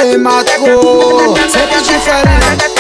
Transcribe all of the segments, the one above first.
Aê, Marco, sempre diferente.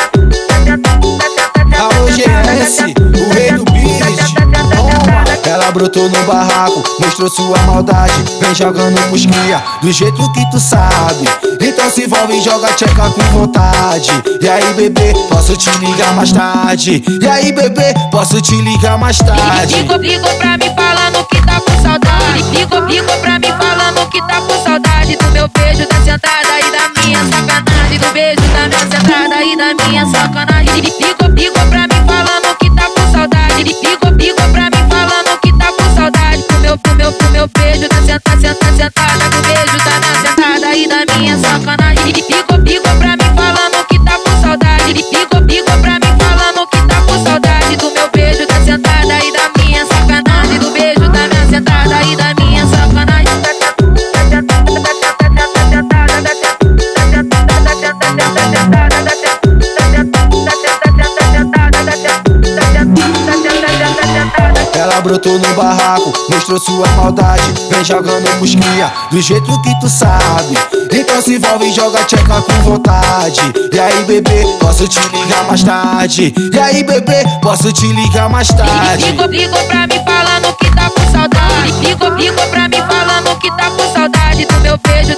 Alô, GS, o rei do beat. Toma. Ela brotou no barraco, mostrou sua maldade. Vem jogando musquinha, do jeito que tu sabe. Então se envolve e joga tcheca com vontade. E aí, bebê, posso te ligar mais tarde? E aí, bebê, posso te ligar mais tarde? Ligou pra mim falando que tá com saudade. Ligou pra mim falando que tá com saudade do meu beijo, da sentada e da minha sacanagem. Do beijo, da minha sentada e da minha sacanagem. Ligou pra mim falando que tá com saudade. Ligou pra mim falando que tá com saudade do meu beijo, da sentada, do beijo, da minha sentada e da minha sacanagem. Ligou pra mim falando que tá com saudade. Ligou pra mim falando que tá com saudade do meu beijo, da sentada e da minha sacanagem. Do beijo, da minha sentada e da minha sacanagem. Ela brotou no barraco, mostrou sua maldade. Vem jogando musquinha, do jeito que tu sabe. Então se envolve e joga tcheca com vontade. E aí, bebê, posso te ligar mais tarde? E aí, bebê, posso te ligar mais tarde? Ligou pra mim falando que tá com saudade. Ligou pra mim falando que tá com saudade do meu beijo,